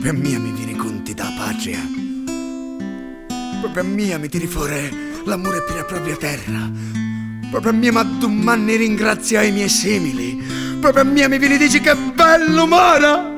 Proprio a mia mi viene conti da patria. Proprio a mia mi tiri fuori l'amore per la propria terra. Proprio a mia ma tu manni ringrazia i miei simili. Proprio a mia mi vieni dici che bello umore.